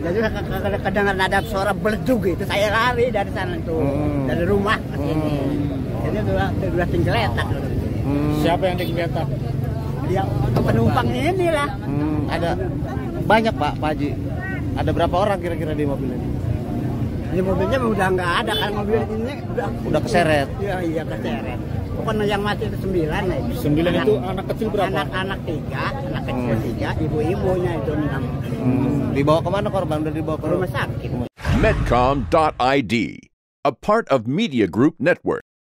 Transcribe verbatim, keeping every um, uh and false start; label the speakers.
Speaker 1: Jadi kadang-kadang ada suara beleduk gitu, saya lari dari sana tuh, hmm. dari rumah ke sini. Hmm. Jadi udah udah tinggeletak.
Speaker 2: Hmm. Siapa yang tinggeletak?
Speaker 1: Dia penumpang ini lah.
Speaker 2: Hmm. Ada banyak Pak, Pak Haji. Ada berapa orang kira-kira di mobil ini?
Speaker 1: Di mobilnya udah nggak ada, kan mobil ini udah
Speaker 2: udah keseret.
Speaker 1: Iya iya keseret. Pokoknya yang mati itu sembilan ya.
Speaker 2: Sembilan anak, itu anak kecil berapa?
Speaker 1: Anak-anak tiga, anak kecil hmm. tiga, ibu-ibunya itu enam.
Speaker 2: Hmm. Dibawa kemana korban? Udah dibawa ke
Speaker 1: rumah sakit.
Speaker 3: Medcom dot I D, a part of Media Group Network.